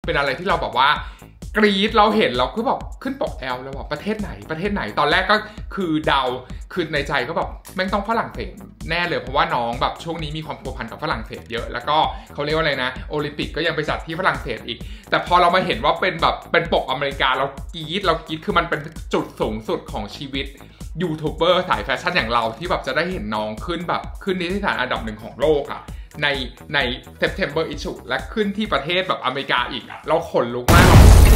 เป็นอะไรที่เราแบบว่ากรี๊ดเราเห็นเราก็แบบขึ้นปกแอลแล้วบอกประเทศไหนตอนแรกก็คือเดาคือในใจก็แบบแม่งต้องฝรั่งเศสแน่เลยเพราะว่าน้องแบบช่วงนี้มีความผูกพันกับฝรั่งเศสเยอะแล้วก็เขาเรียกว่าอะไรนะโอลิมปิกก็ยังไปจัดที่ฝรั่งเศสอีกแต่พอเรามาเห็นว่าเป็นแบบเป็นปกอเมริกาเรากรี๊ดคือมันเป็นจุดสูงสุดของชีวิตยูทูบเบอร์สายแฟชั่นอย่างเราที่แบบจะได้เห็นน้องขึ้นแบบขึ้นนิตยสารอันดับหนึ่งของโลกอะใน September Issue และขึ้นที่ประเทศแบบอเมริกาอีกเราขนลุกมาก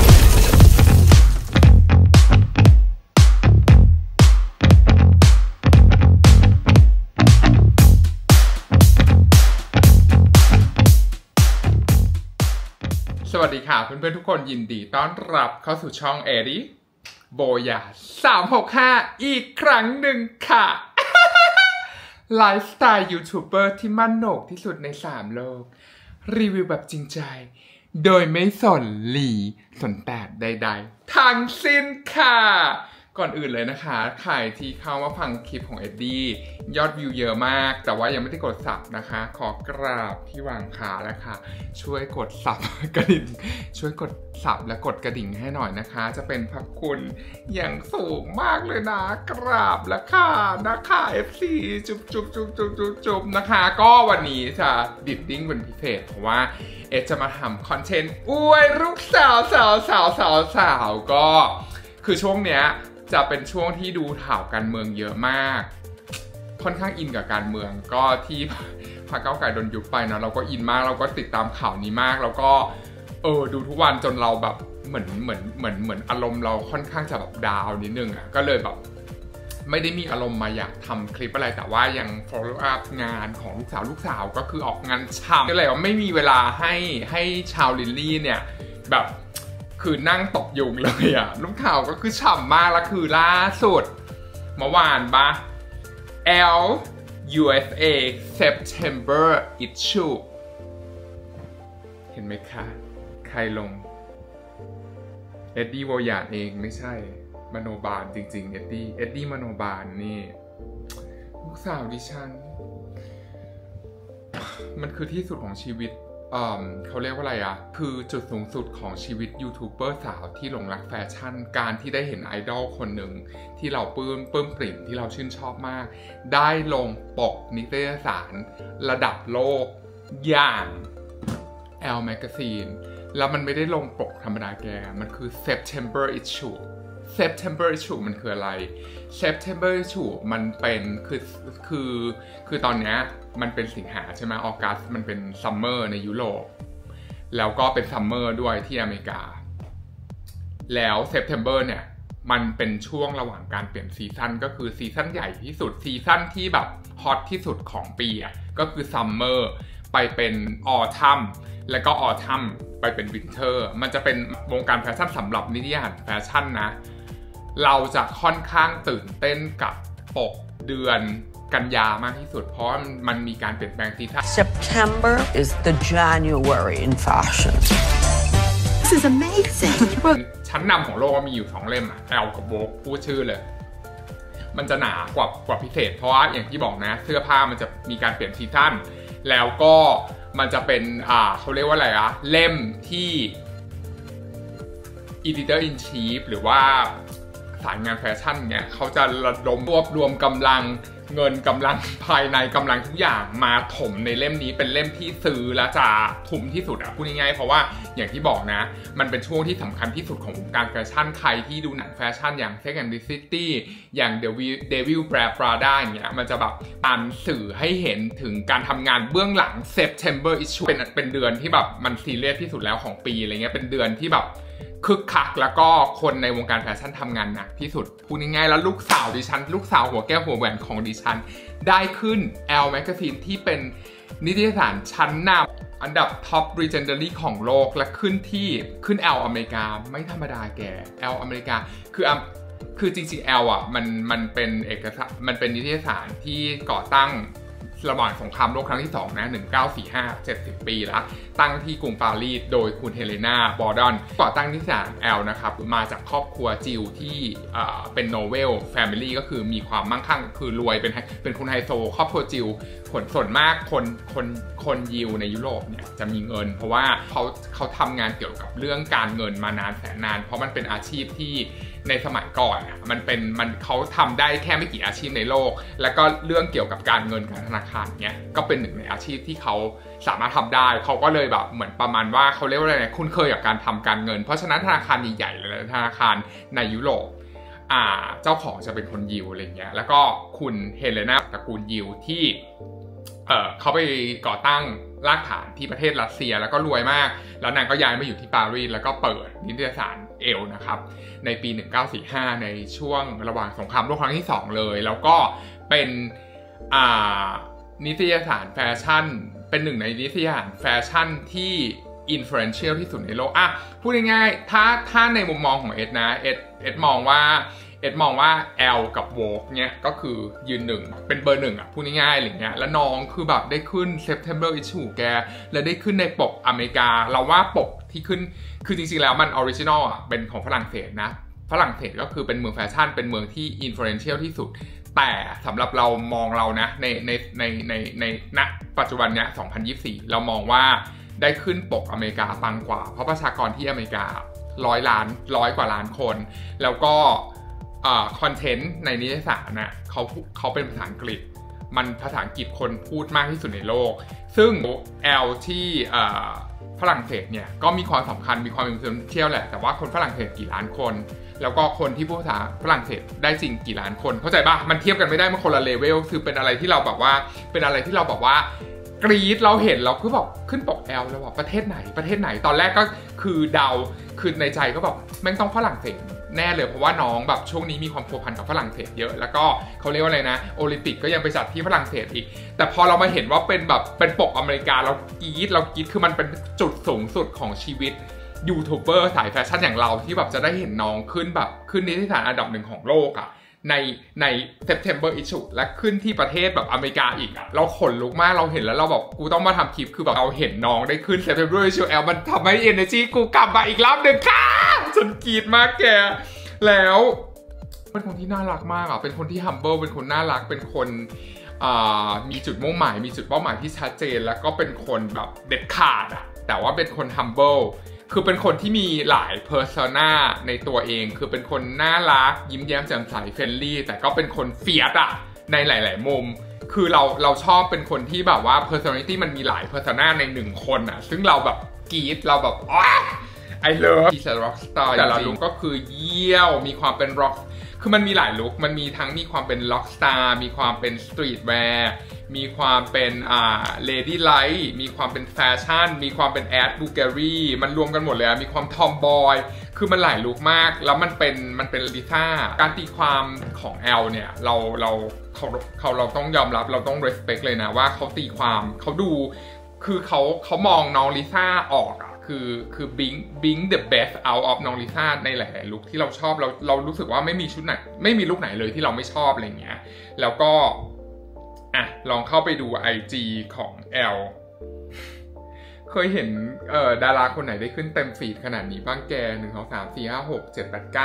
สวัสดีค่ะเพื่อนๆทุกคนยินดีต้อนรับเข้าสู่ช่องเอริโบยา365อีกครั้งหนึ่งค่ะไลฟ์สไตล์ยูทูบเบอร์ที่มั่นโหนกที่สุดใน3โลกรีวิวแบบจริงใจโดยไม่สนหลีสนแตกใดๆทั้งสิ้นค่ะก่อนอื่นเลยนะคะใครที่เข้ามาฟังคลิปของเอ็ดดี้ยอดวิวเยอะมากแต่ว่ายังไม่ได้กดซับนะคะขอกราบที่วางขาแล้วค่ะช่วยกดซับกระดิ่งช่วยกดซับและกดกระดิ่งให้หน่อยนะคะจะเป็นพระคุณอย่างสูงมากเลยนะกราบแล้วค่ะนะคะ FC จุ๊บนะคะก็วันนี้จะดิดดิ้งเป็นพิเศษเพราะว่าเอ็ดจะมาทำคอนเทนต์อวยลูกสาวก็คือช่วงเนี้ยจะเป็นช่วงที่ดูข่าวการเมืองเยอะมากค่อนข้างอินกับการเมืองก็ที่พรรคก้าวไกลโดนยุบไปเนาะเราก็อินมากเราก็ติดตามข่าวนี้มากแล้วก็ดูทุกวันจนเราแบบเหมือนอารมณ์เราค่อนข้างจะแบบดาวนิดนึงอ่ะก็เลยแบบไม่ได้มีอารมณ์มาอยากทำคลิปอะไรแต่ว่ายัง follow up งานของลูกสาวก็คือออกงานช่ำก็เลยว่าไม่มีเวลาให้ชาวลิลลี่เนี่ยแบบคือนั่งตกยุงเลยอะลูกข่าวก็คือฉ่ำมากแล้วคือล่าสุดเมื่อวานปะ USA September Issue เห็นไหมคะใครลงเอ็ดดี้วอยาดเองไม่ใช่มโนบาลจริงๆเอ็ดดี้มโนบาลนี่ลูกสาวดิฉันมันคือที่สุดของชีวิตเขาเรียกว่าอะไรอะคือจุดสูงสุดของชีวิตยูทูบเบอร์สาวที่หลงรักแฟชั่นการที่ได้เห็นไอดอลคนหนึ่งที่เราปลื้มปริ่มที่เราชื่นชอบมากได้ลงปกนิตยสารระดับโลกอย่าง Elle Magazine แล้วมันไม่ได้ลงปกธรรมดาแกมันคือ September Issue September Issue มันคืออะไร September Issue มันเป็นคือตอนนี้มันเป็นสิงหาใช่ไหมออกัสมันเป็นซัมเมอร์ในยุโรปแล้วก็เป็นซัมเมอร์ด้วยที่อเมริกาแล้ว September เนี่ยมันเป็นช่วงระหว่างการเปลี่ยนซีซั่นก็คือซีซั่นใหญ่ที่สุดซีซั่นที่แบบฮอตที่สุดของปีอ่ะก็คือซัมเมอร์ไปเป็นออทัมแล้วก็ออทัมไปเป็นวินเทอร์มันจะเป็นวงการแฟชั่นสำหรับนิตยสารแฟชั่นนะเราจะค่อนข้างตื่นเต้นกับปกเดือนกันยามากที่สุดเพราะมันมีการเปลี่ยนแปลงซีซั่น September is the January in fashion. This is amazing. ชั้นนำของโลกมีอยู่2เล่มอะแอลกับโวกพูดชื่อเลยมันจะหนากว่าพิเศษเพราะว่าอย่างที่บอกนะเสื้อผ้ามันจะมีการเปลี่ยนซีซั่นแล้วก็มันจะเป็นเขาเรียกว่าอะไรอะเล่มที่ Editor in Chief หรือว่าสายงานแฟชั่นเนี่ยเขาจะระดมรวบรวมกำลังเงินกำลังภายในกำลังทุกอย่างมาถมในเล่มนี้เป็นเล่มที่ซื้อและจะทุ่มที่สุดอะพูดง่ายๆเพราะว่าอย่างที่บอกนะมันเป็นช่วงที่สำคัญที่สุดของวงการแฟชั่นใครที่ดูหนังแฟชั่นอย่าง Sex and the City อย่าง Devil Wears Prada อย่างเงี้ยมันจะแบบตามสื่อให้เห็นถึงการทำงานเบื้องหลัง September Issue เป็นเดือนที่แบบมันซีเรียสที่สุดแล้วของปีอะไรเงี้ยเป็นเดือนที่แบบคึกคักแล้วก็คนในวงการแฟชั่นทำงานหนักที่สุดพูดง่ายๆแล้วลูกสาวดิฉันลูกสาวหัวแก้วหัวแหวนของดิฉันได้ขึ้น Elle Magazine ที่เป็นนิตยสารชั้นนำอันดับ Top Legendary ของโลกและขึ้นElle อเมริกาไม่ธรรมดาแก Elle อเมริกาคือจริงๆ Elle อ่ะมันเป็นเอกสารมันเป็นนิตยสารที่ก่อตั้งระหว่างสงครามโลกครั้งที่2นะ1945 70 ปีแล้วตั้งที่กรุงปารีสโดยคุณเฮเลนาบอร์ดอนก่อตั้งนิตยสารแอลนะครับมาจากครอบครัวจิวที่เป็นโนเวลแฟมิลี่ก็คือมีความมั่งคั่งคือรวยเป็นคนไฮโซครอบครัวจิวส่วนมากคนยิวในยุโรปเนี่ยจะมีเงินเพราะว่าเขาทำงานเกี่ยวกับเรื่องการเงินมานานแสนนานเพราะมันเป็นอาชีพที่ในสมัยก่อนมันเขาทำได้แค่ไม่กี่อาชีพในโลกแล้วก็เรื่องเกี่ยวกับการเงินการธนาคารเนี่ยก็เป็นหนึ่งในอาชีพที่เขาสามารถทำได้เขาก็เลยแบบเหมือนประมาณว่าเขาเรียกว่าอะไรนะคุ้นเคยกับการทำการเงินเพราะฉะนั้นธนาคารใหญ่ๆเลยธนาคารในยุโรปเจ้าของจะเป็นคนยิวอะไรเงี้ยแล้วก็คุณเฮเลนาตระกูลยิวที่เขาไปก่อตั้งรากฐานที่ประเทศรัสเซียแล้วก็รวยมากแล้วนางก็ย้ายมาอยู่ที่ปารีสแล้วก็เปิดนิตยสารเอลนะครับในปี1945ในช่วงระหว่างสงครามโลกครั้งที่2เลยแล้วก็เป็นนิตยสารแฟชั่นเป็นหนึ่งในนิตยสารแฟชั่นที่อินฟลูเอนเชียลที่สุดในโลกพูดง่ายๆถ้าในมุมมองของเอ็ดนะเอ็ดมองว่าแอลกับโวกเนี่ยก็คือยืนหนึ่งเป็นเบอร์หนึ่งพูดง่ายๆอะไรเงี้ยแล้วน้องคือแบบได้ขึ้น September Issue แกและได้ขึ้นในปกอเมริกาเราว่าปกที่ขึ้นคือจริงๆแล้วมันออริจินอลเป็นของฝรั่งเศสนะฝรั่งเศสก็คือเป็นเมืองแฟชั่นเป็นเมืองที่อินฟลูเอนเชียลที่สุดแต่สำหรับเรามองเรานะในณปัจจุบันเนี้ย2024เรามองว่าได้ขึ้นปกอเมริกาปังกว่าเพราะประชากรที่อเมริกา100 กว่าล้านคนแล้วก็คอนเทนต์ในนิตยสารน่ะเขาเป็นภาษาอังกฤษมันภาษาอังกฤษคนพูดมากที่สุดในโลกซึ่ง L ที่ฝรั่งเศสเนี่ยก็มีความสำคัญมีความอินฟลูเอนเชียลแหละแต่ว่าคนฝรั่งเศสกี่ล้านคนแล้วก็คนที่พูดภาษาฝรั่งเศสได้จริงกี่ล้านคนเข้าใจป่ะมันเทียบกันไม่ได้มันคนละเลเวลคือเป็นอะไรที่เราแบบว่ากรี๊ดเราเห็นเราคือแบบขึ้นปกแอลแล้วบอกประเทศไหนตอนแรกก็คือเดาคือในใจก็แบบแม่งต้องฝรั่งเศสแน่เลยเพราะว่าน้องแบบช่วงนี้มีความพัวพันกับฝรั่งเศสเยอะแล้วก็เขาเรียกว่าอะไรนะโอลิมปิกก็ยังไปจัดที่ฝรั่งเศสอีกแต่พอเรามาเห็นว่าเป็นแบบเป็นปกอเมริกาเรากรี๊ดคือมันเป็นจุดสูงสุดของชีวิตยูทูบเบอร์สายแฟชั่นอย่างเราที่แบบจะได้เห็นน้องขึ้นนิตยสารอันดับ1ของโลกใน September Issue และขึ้นที่ประเทศแบบอเมริกาอีกเราขนลุกมากเราเห็นแล้วเราแบบกูต้องมาทำคลิปคือแบบเราเห็นน้องได้ขึ้น September Issue มันทำให้ energy กูกลับมาอีกรอบหนึ่งค่ะฉันกรี๊ดมากแกแล้วเป็นคนที่น่ารักมากเป็นคนที่ humble เป็นคนน่ารักเป็นคนมีจุดมุ่งหมายมีจุดเป้าหมายที่ชัดเจนแล้วก็เป็นคนแบบเด็ดขาดแต่ว่าเป็นคน humbleคือเป็นคนที่มีหลายเพอร์โซนาในตัวเองคือเป็นคนน่ารักยิ้มแย้มแจ่มใสเฟรนลี่แต่ก็เป็นคนเฟียสในหลายๆมุมคือเราชอบเป็นคนที่แบบว่า personality มันมีหลายเพอร์โซนาใน1คนซึ่งเราแบบกรี๊ดเราแบบI love ที่จะ rock star แต่ละลุคก็คือเยี่ยวมีความเป็น rock คือมันมีหลายลุคมันมีทั้งมีความเป็น rock star มีความเป็น street wear มีความเป็นlady light มีความเป็นแฟชั่นมีความเป็น ad bulgari มันรวมกันหมดเลยมีความ tomboy คือมันหลายลุคมากแล้วมันเป็นลิซ่าการตีความของ L เนี่ยเราต้องยอมรับเราต้อง respect เลยนะว่าเขาตีความเขาดูคือเขามองน้องลิซ่าออกคือ bring the best out of น้องลิซ่าในหลายๆลุคที่เราชอบเรารู้สึกว่าไม่มีชุดไหนไม่มีลุคไหนเลยที่เราไม่ชอบอะไรเงี้ยแล้วก็ลองเข้าไปดู IG ของ L เคยเห็นดาราคนไหนได้ขึ้นเต็มฟีดขนาดนี้บ้างแก1 2 3 4 5 6 7 8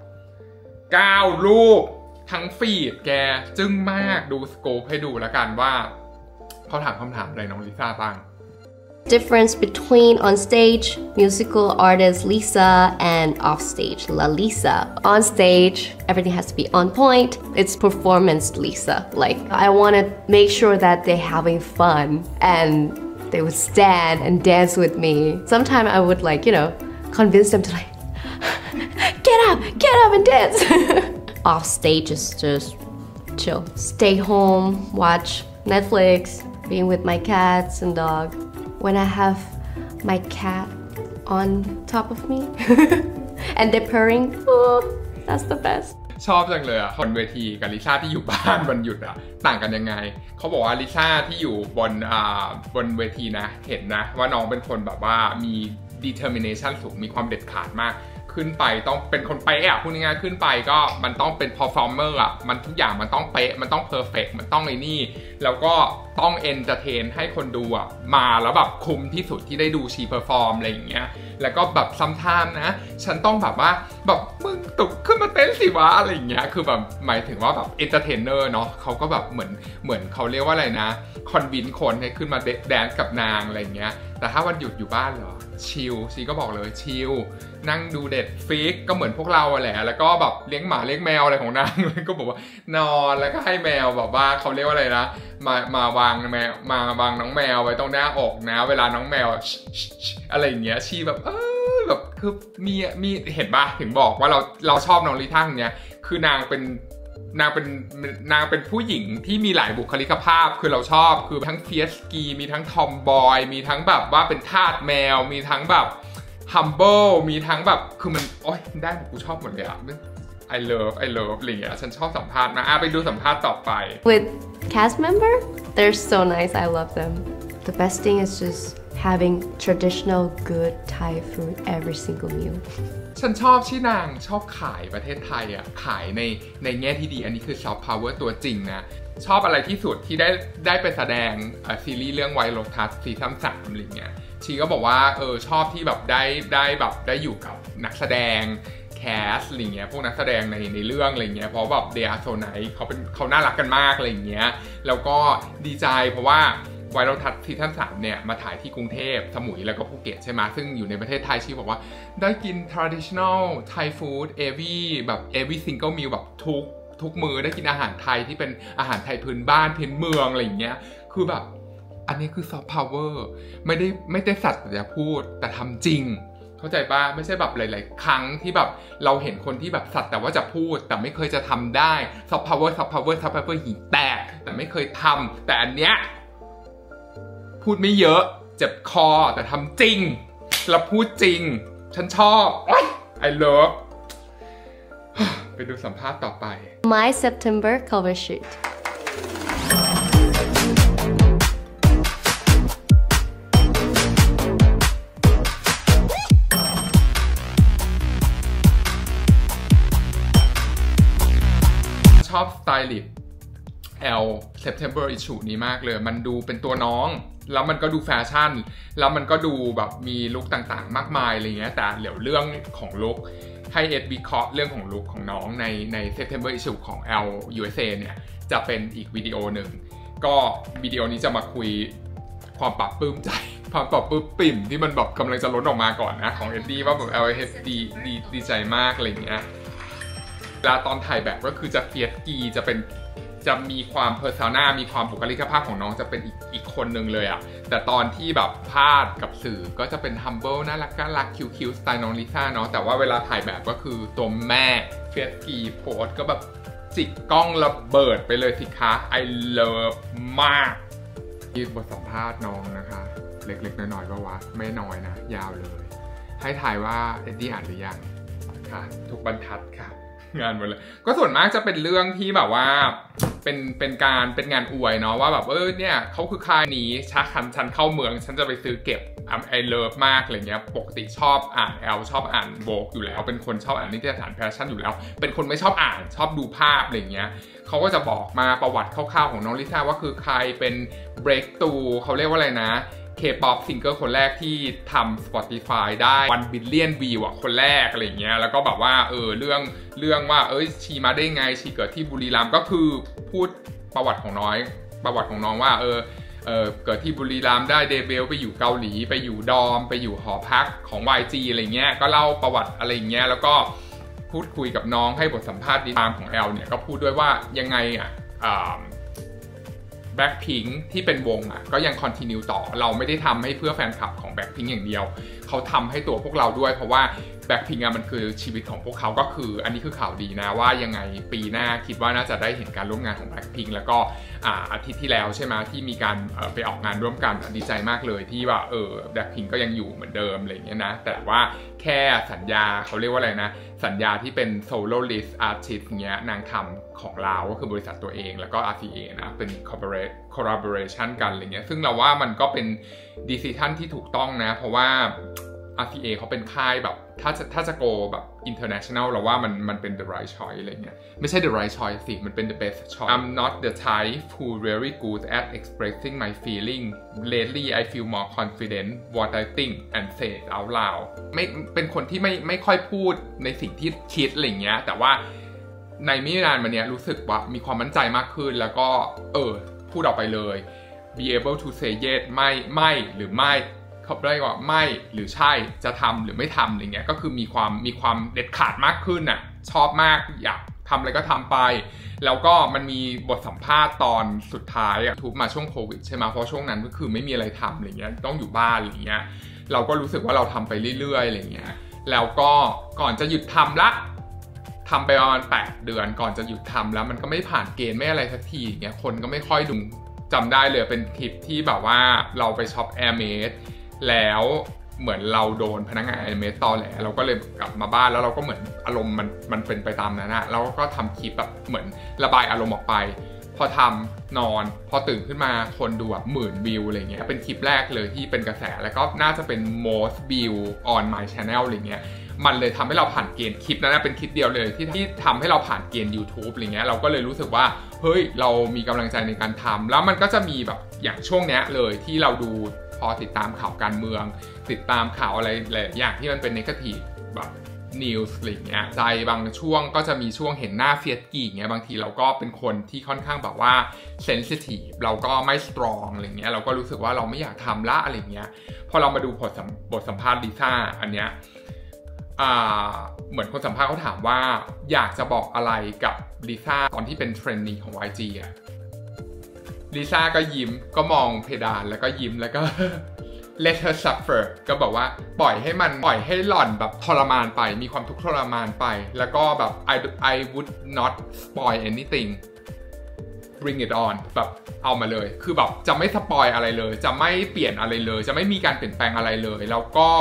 9รูปทั้งฟีดแกจึ้งมากดูสโคปให้ดูแล้วกันว่าเขาถามคำถามอะไรน้องลิซ่าบ้าง Difference between on stage musical artist Lisa and off stage La Lisa. On stage, everything has to be on point. It's performance Lisa. Like I want to make sure that they're having fun and they would stand and dance with me. Sometimes I would convince them to get up and dance. Off stage is just chill. Stay home, watch Netflix, being with my cats and dog.When I have my cat on top of me and they're purring, that's the best. ชอบจังเลยคนเวทีกับลิซ่าที่อยู่บ้านวันหยุดต่างกันยังไงเขาบอกว่าลิซ่าที่อยู่บนเวทีนะเห็นนะว่าน้องเป็นคนแบบว่ามี determination สูงมีความเด็ดขาดมากขึ้นไปต้องเป็นคนเป๊ะอ่ะพูดง่ายๆขึ้นไปก็มันต้องเป็น performer อ่ะมันทุกอย่างมันต้องเป๊ะมันต้อง perfect มันต้องไอ้นี่แล้วก็ต้อง entertain ให้คนดูอ่ะมาแล้วแบบคุ้มที่สุดที่ได้ดูชี perform อะไรอย่างเงี้ยแล้วก็แบบซัมไทม์นะฉันต้องแบบว่าแบบมึงตุกขึ้นมาเต้นสิวะอะไรอย่างเงี้ยคือแบบหมายถึงว่าแบบ entertainer เนาะเขาก็แบบเหมือนเขาเรียกว่าอะไรนะ convince คนให้ขึ้นมาแดนซ์กับนางอะไรอย่างเงี้ยแต่ถ้าวันหยุดอยู่บ้านเหรอชิลชีก็บอกเลยชิลนั่งดูเด็ดฟิกก็เหมือนพวกเราแหละแล้วก็แบบเลี้ยงหมาเลี้ยงแมวอะไรของนางก็บอกว่านอนแล้วก็ให้แมวแบบว่าเขาเรียกว่าอะไรนะมาวางแมวมาวางน้องแมวไว้ตรงหน้าอกนะเวลาน้องแมวอะไรอย่างเงี้ยชีแบบแบบคือมีเห็นป่ะถึงบอกว่าเราชอบน้องลิท่าเนี้ยคือนางเป็นผู้หญิงที่มีหลายบุคลิกภาพคือเราชอบคือทั้งเฟียสกีมีทั้งทอมบอยมีทั้งแบบว่าเป็นทาสแมวมีทั้งแบบhumble มีทั้งแบบคือมันโอ๊ยได้กูชอบหมดเลยอะ I love อะไรอย่างเงี้ยฉันชอบสัมภาษณ์นะไปดูสัมภาษณ์ต่อไป With cast member, they're so nice. I love them. The best thing is just having traditional good Thai food every single meal. ฉันชอบที่นางชอบขายประเทศไทยอ่ะขายในแง่ที่ดีอันนี้คือซอฟต์พาวเวอร์ตัวจริงนะชอบอะไรที่สุดที่ได้ไปแสดงซีรีส์เรื่องไวโรทัสซีซั่น3อะไรเงี้ยชีก็บอกว่าชอบที่แบบได้อยู่กับนักแสดงแคสอะไรเงี้ยพวกนักแสดงในเรื่องอะไรเงี้ยเพราะแบบเดอาโซไนเขาน่ารักกันมากอะไรเงี้ยแล้วก็ดีใจเพราะว่าไวโรทัสซีซั่น3เนี่ยมาถ่ายที่กรุงเทพสมุยแล้วก็ภูเก็ตใช่ไหมซึ่งอยู่ในประเทศไทยชีบอกว่าได้กิน traditional Thai food every single meal แบบทุกมื้อได้กินอาหารไทยที่เป็นอาหารไทยพื้นบ้านพื้นเมืองอะไรอย่างเงี้ยคือแบบอันนี้คือซอฟต์พาวเวอร์ไม่ได้สัตว์แต่จะพูดแต่ทำจริงเข้าใจป่ะไม่ใช่แบบหลายๆครั้งที่แบบเราเห็นคนที่แบบสัตว์แต่ว่าจะพูดแต่ไม่เคยจะทำได้ซอฟต์พาวเวอร์หินแตกแต่ไม่เคยทำแต่อันเนี้ยพูดไม่เยอะเจ็บคอแต่ทำจริงแล้วพูดจริงฉันชอบI love ไปดูสัมภาษณ์ต่อไป My September cover shoot. ชอบสไตลิสต์September issue นี้มากเลยมันดูเป็นตัวน้องแล้วมันก็ดูแฟชั่นแล้วมันก็ดูแบบมีลุคต่างๆมากมายอะไรเงี้ยแต่เดี๋ยวเรื่องของลุคให้เอ็ดวิเคราะห์เรื่องของลุคของน้องใน September issue ของ USA เนี่ยจะเป็นอีกวิดีโอหนึ่งก็วิดีโอนี้จะมาคุยความปรับปลื้มใจความปรับปลื้มปิ่มที่มันแบบกำลังจะล้นออกมาก่อนนะของเอ็ดดี้ว่าแบบ ดีใจมากอะไรเงี้ยเวลาตอนถ่ายแบบก็คือจะเฟียสกีจะมีความเพอร์ซอน่ามีความบุคลิกภาพของน้องจะเป็นอีกคนหนึ่งเลยอะแต่ตอนที่แบบพาดกับสื่อก็จะเป็น humble น่ารักคิวสไตล์น้องลิซ่าเนาะแต่ว่าเวลาถ่ายแบบก็คือตัวแม่เฟียสกีโพสก็แบบจิกกล้องระเบิดไปเลยสิคะ I love มากที่บทสัมภาษณ์น้องนะคะเล็กๆน้อยๆก็วะไม่น้อยนะยาวเลยให้ทายว่าเอ็ดดี้อ่านหรือยังค่ะทุกบรรทัดค่ะงานหมดเลยก็ส่วนมากจะเป็นเรื่องที่แบบว่าเป็นงานอวยเนาะว่าแบบเนี่ยเขาคือค่ายนี้ฉันเข้าเมืองฉันจะไปซื้อเก็บไอเลิฟมากอะไรเงี้ยปกติชอบอ่านชอบอ่านโวกอยู่แล้วเป็นคนชอบอ่านนิตยสารแฟชั่นอยู่แล้วเป็นคนไม่ชอบอ่านชอบดูภาพอะไรเงี้ยเขาก็จะบอกมาประวัติคร่าวๆของน้องลิซ่าว่าคือใครเป็น breakthrough เขาเรียกว่าอะไรนะK-pop ซิงเกิลคนแรกที่ทำ Spotify ได้1 billion view อ่ะคนแรกอะไรอย่างเงี้ยแล้วก็แบบว่าเรื่องว่าชีมาได้ไงชีเกิดที่บุรีรัมย์ก็คือพูดประวัติของน้องว่าเกิดที่บุรีรัมย์ได้เดบิวต์ไปอยู่เกาหลีไปอยู่ดอมไปอยู่หอพักของ YG อะไรเงี้ยก็เล่าประวัติอะไรอย่างเงี้ยแล้วก็พูดคุยกับน้องให้บทสัมภาษณ์ดีตามของแอลเนี่ยก็พูดด้วยว่ายังไงBlackpink ที่เป็นวงอ่ะก็ยังคอนทินิวต่อเราไม่ได้ทำให้เพื่อแฟนคลับของ Blackpink อย่างเดียวเขาทำให้ตัวพวกเราด้วยเพราะว่า Blackpink มันคือชีวิตของพวกเขาก็คืออันนี้คือข่าวดีนะว่ายังไงปีหน้าคิดว่าน่าจะได้เห็นการร่วมงานของ Blackpink แล้วก็อาทิตย์ที่แล้วใช่ไหมที่มีการไปออกงานร่วมกันดีใจมากเลยที่ว่าBlackpink ก็ยังอยู่เหมือนเดิมอะไรอย่างเงี้ยนะแต่ว่าแค่สัญญาเขาเรียกว่าอะไรนะสัญญาที่เป็น soloist artist เงี้ยนางทำของเราก็คือบริษัทตัวเองแล้วก็ RCA นะเป็น collaboration กันอะไรเงี้ยซึ่งเราว่ามันก็เป็น decision ที่ถูกต้องนะเพราะว่า RCA เขาเป็นค่ายแบบถ้าจะ go แบบ international เราว่ามันเป็น the right choice อะไรเงี้ยไม่ใช่ the right choice สิมันเป็น the best choice I'm not the type who very good at expressing my feeling lately I feel more confident what I think and say it out loud ไม่เป็นคนที่ไม่ค่อยพูดในสิ่งที่คิดอะไรเงี้ยแต่ว่าในไม่นานมาเนี้ยรู้สึกว่ามีความมั่นใจมากขึ้นแล้วก็พูดออกไปเลย be able to say yes ไม่หรือไม่เขาได้ว่าไม่หรือใช่จะทำหรือไม่ทำอะไรเงี้ยก็คือมีความเด็ดขาดมากขึ้นน่ะชอบมากอยากทำอะไรก็ทำไปแล้วก็มันมีบทสัมภาษณ์ตอนสุดท้ายทุบมาช่วงโควิดใช่ไหมเพราะช่วงนั้นก็คือไม่มีอะไรทำอะไรเงี้ยต้องอยู่บ้านอะไรเงี้ยเราก็รู้สึกว่าเราทำไปเรื่อยๆอะไรเงี้ยแล้วก็ก่อนจะหยุดทำละทำไปประมาณ8 เดือนก่อนจะหยุดทำแล้วมันก็ไม่ผ่านเกณฑ์ไม่อะไรสักทีอย่างเงี้ยคนก็ไม่ค่อยดูจำได้เลยเป็นคลิปที่แบบว่าเราไปช็อป Airmade แล้วเหมือนเราโดนพนักงาน Airmade ตอแหลเราก็เลยกลับมาบ้านแล้วเราก็เหมือนอารมณ์มันเป็นไปตามนั้นนะเราก็ทำคลิปแบบเหมือนระบายอารมณ์ออกไปพอทำนอนพอตื่นขึ้นมาคนดูแบบ10,000 วิวอะไรเงี้ยเป็นคลิปแรกเลยที่เป็นกระแสแล้วก็น่าจะเป็น most view on my channel อะไรเงี้ยมันเลยทำให้เราผ่านเกณฑ์คลิปนั้นเป็นคลิปเดียวเลยที่ทำให้เราผ่านเกณฑ์ YouTube อะไรเงี้ยเราก็เลยรู้สึกว่าเฮ้ยเรามีกำลังใจในการทำแล้วมันก็จะมีแบบอย่างช่วงเนี้ยเลยที่เราดูพอติดตามข่าวการเมืองติดตามข่าวอะไรหลายอย่างที่มันเป็น negative แบบ news อะไรเงี้ยใจบางช่วงก็จะมีช่วงเห็นหน้าเฟียสกี่เงี้ยบางทีเราก็เป็นคนที่ค่อนข้างแบบว่า sensitive เราก็ไม่ strong อะไรเงี้ยเราก็รู้สึกว่าเราไม่อยากทำละอะไรเงี้ยพอเรามาดูบทสัมภาษณ์ลิซ่าอันเนี้ยเหมือนคนสัมภาษณ์เขาถามว่าอยากจะบอกอะไรกับลิซ่าตอนที่เป็นเทรนนีของ YG อ่ะลิซ่าก็ยิ้มก็มองเพดานแล้วก็ยิ้มแล้วก็ let her suffer ก็บอกว่าปล่อยให้หล่อนแบบทรมานไปมีความทุกข์ทรมานไปแล้วก็แบบ I would not spoil anything bring it on แบบเอามาเลยคือแบบจะไม่สปอยอะไรเลยจะไม่เปลี่ยนอะไรเลยจะไม่มีการเปลี่ยนแปลงอะไรเลยแล้วก็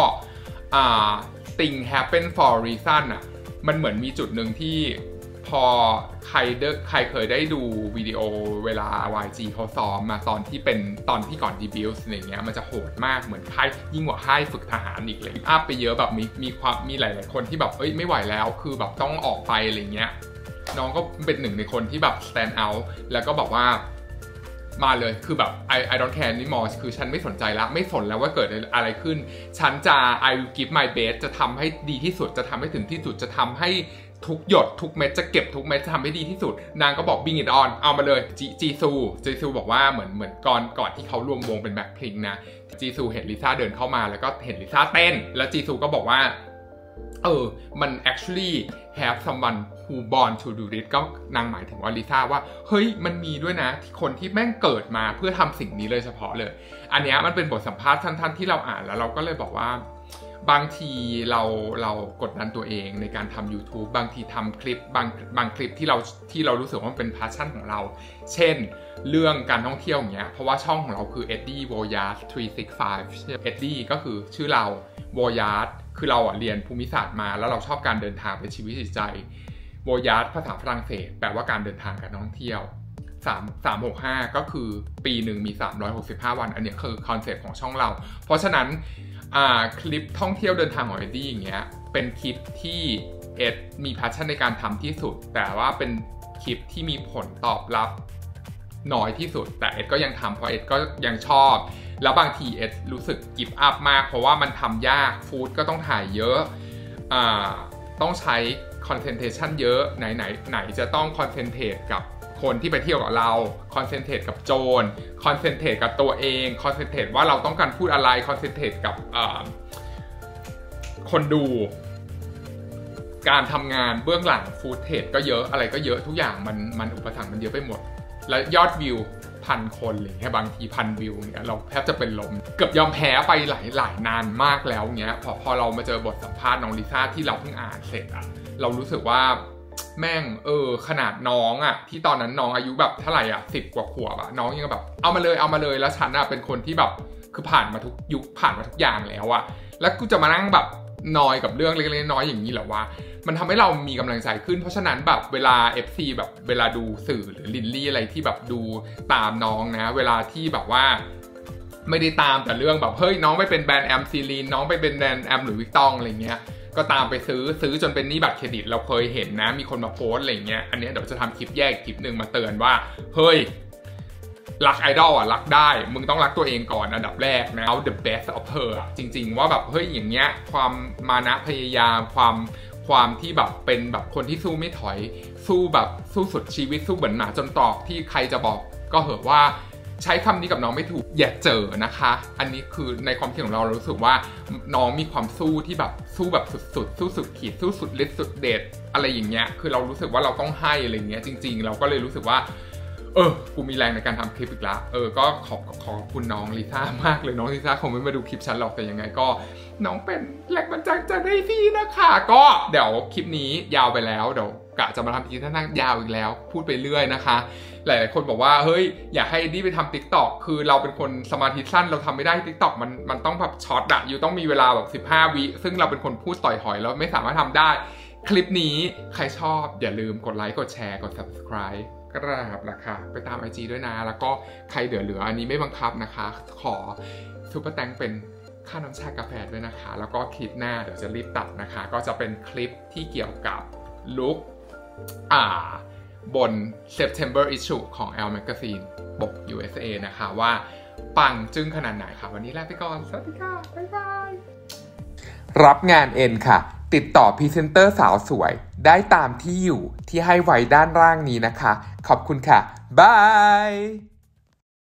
thing happen for reason อ่ะมันเหมือนมีจุดหนึ่งที่พอใครเคยได้ดูวิดีโอเวลา YG เขาซ้อมมาตอนที่ก่อน debut อะไรเงี้ยมันจะโหดมากเหมือนค่ายยิ่งกว่าค่ายฝึกทหารอีกเลยอัพไปเยอะแบบมีหลายๆคนที่แบบไม่ไหวแล้วคือแบบต้องออกไปอะไรเงี้ยน้องก็เป็นหนึ่งในคนที่แบบ stand out แล้วก็บอกว่ามาเลยคือแบบ I don't care anymore คือฉันไม่สนใจแล้วไม่สนแล้วว่าเกิดอะไรขึ้นฉันจะ I will give my best จะทำให้ดีที่สุดจะทำให้ถึงที่สุดจะทำให้ทุกหยดทุกเม็ดจะเก็บทุกเม็ดจะทำให้ดีที่สุดนางก็บอก bring it on เอามาเลยจีซูบอกว่าเหมือนก่อนที่เขารวมวงเป็นแบ็คพิงค์นะจีซูเห็นลิซ่าเดินเข้ามาแล้วก็เห็นลิซ่าเต้นแล้วจีซูก็บอกว่ามัน actually have someone who born to do this ก็นางหมายถึงว่าลิซ่าว่าเฮ้ยมันมีด้วยนะคนที่แม่งเกิดมาเพื่อทำสิ่งนี้เลยเฉพาะเลยอันนี้มันเป็นบทสัมภาษณ์สั้นๆที่เราอ่านแล้วเราก็เลยบอกว่าบางทีเรากดดันตัวเองในการทำ YouTube บางทีทำคลิปบางคลิปที่เรารู้สึกว่ามันเป็น passion ของเราเช่นเรื่องการท่องเที่ยวอย่างเงี้ยเพราะว่าช่องของเราคือ Eddie Voyage 365 Eddie ก็คือชื่อเรา Voyage คือเราเรียนภูมิศาสตร์มาแล้วเราชอบการเดินทางเป็นชีวิตจิตใจ Voyage ภาษาฝรั่งเศสแปลว่าการเดินทางการท่องเที่ยว365ก็คือปีหนึ่งมี365วันอันนี้คือคอนเซ็ปต์ของช่องเราเพราะฉะนั้นคลิปท่องเที่ยวเดินทางของเอ็ดดี้อย่างเงี้ยเป็นคลิปที่เอ็ดมีแพชชั่นในการทำที่สุดแต่ว่าเป็นคลิปที่มีผลตอบรับน้อยที่สุดแต่เอ็ดก็ยังทำเพราะเอ็ดก็ยังชอบแล้วบางทีเอ็ดรู้สึกกิฟต์อัพมากเพราะว่ามันทำยากฟู้ดก็ต้องถ่ายเยอะต้องใช้คอนเซนเทชันเยอะไหนจะต้องคอนเซนเทรตกับคนที่ไปเที่ยวกับเราคอนเซนเทรตกับโจรคอนเซนเทรตกับตัวเองคอนเซนเทรตว่าเราต้องการพูดอะไรคอนเซนเทรตกับคนดูการทำงานเบื้องหลังฟูตเทจก็เยอะอะไรก็เยอะทุกอย่างมันอุปสรรคมันเยอะไปหมดและยอดวิว1,000 คนเลยแค่บางที1,000 วิวเงี้ยเราแทบจะเป็นลมเกือบยอมแพ้ไปหลายนานมากแล้วเงี้ยพอเรามาเจอบทสัมภาษณ์น้องลิซ่าที่เราเพิ่งอ่านเสร็จเรารู้สึกว่าแม่งขนาดน้องที่ตอนนั้นน้องอายุแบบเท่าไหร่10 กว่าขวบน้องยังแบบเอามาเลยแล้วฉันเป็นคนที่แบบคือผ่านมาทุกยุคผ่านมาทุกอย่างแล้วแล้วกูจะมานั่งแบบนอยกับเรื่องเล็กๆน้อยๆอย่างนี้เหรอวะมันทำให้เรามีกำลังใจขึ้นเพราะฉะนั้นแบบเวลา FC แบบเวลาดูสื่อหรือลินลี่อะไรที่แบบดูตามน้องนะเวลาที่แบบว่าไม่ได้ตามแต่เรื่องแบบเฮ้ยน้องไปเป็นแบรนด์แอมซีลีนน้องไปเป็นแบรนด์แอมหรือวิกตองอะไรเงี้ยก็ตามไปซื้อจนเป็นหนี้บัตรเครดิตเราเคยเห็นนะมีคนมาโพสอะไรเงี้ยอันนี้เดี๋ยวจะทำคลิปแยกคลิปนึงมาเตือนว่าเฮ้ยรักไอดอลอ่ะรักได้มึงต้องรักตัวเองก่อนอันดับแรกนะเอา the best of her จริงๆว่าแบบเฮ้ยอย่างเงี้ยความมานะพยายามความที่แบบเป็นแบบคนที่สู้ไม่ถอยสู้แบบสู้สุดชีวิตสู้เหมือนหมาจนตอกที่ใครจะบอกก็เหอะว่าใช้คำนี้กับน้องไม่ถูกอย่าเจอนะคะอันนี้คือในความคิดของเรารู้สึกว่าน้องมีความสู้ที่แบบสู้แบบสุดๆสู้สุดขีดสู้สุดฤทธิ์สุดเดชอะไรอย่างเงี้ยคือเรารู้สึกว่าเราต้องให้อะไรเงี้ยจริงๆเราก็เลยรู้สึกว่ากูมีแรงในการทำคลิปอีกละก็ขอบคุณน้องลิซ่ามากเลยน้องลิซ่าคงไม่มาดูคลิปฉันหรอกแต่ยังไงก็น้องเป็นแรงบันดาลใจได้ที่นะคะก็เดี๋ยวคลิปนี้ยาวไปแล้วเดี๋ยวกะจะมาทำคลิปท่านยาวอีกแล้วพูดไปเรื่อยนะคะหลายๆคนบอกว่าเฮ้ยอยากให้ดี้ไปทำ TikTok คือเราเป็นคนสมาธิสั้นเราทำไม่ได้ TikTok มันต้องแบบช็อตอะอยู่ต้องมีเวลาแบบ15 วิซึ่งเราเป็นคนพูดต่อยหอยเราไม่สามารถทำได้คลิปนี้ใครชอบอย่าลืมกดไลค์กดแชร์กด Subscribeกราบละค่ะไปตาม IG ด้วยนะแล้วก็ใครเหลืออันนี้ไม่บังคับนะคะขอซุปเปอร์แตงเป็นค่าน้ำชากาแฟด้วยนะคะแล้วก็คลิปหน้าเดี๋ยวจะรีบตัดนะคะก็จะเป็นคลิปที่เกี่ยวกับลุคบน September issue ของ Elle Magazine ปก USA นะคะว่าปังจึ้งขนาดไหนค่ะวันนี้ลาไปก่อนสวัสดีค่ะบ๊ายบายรับงานเอ็นค่ะติดต่อพรีเซนเตอร์สาวสวยได้ตามที่อยู่ที่ให้ไว้ด้านล่างนี้นะคะขอบคุณค่ะบาย